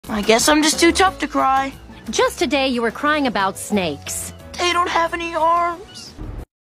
I guess I'm just too tough to cry. Just today you were crying about snakes. They don't have any arms.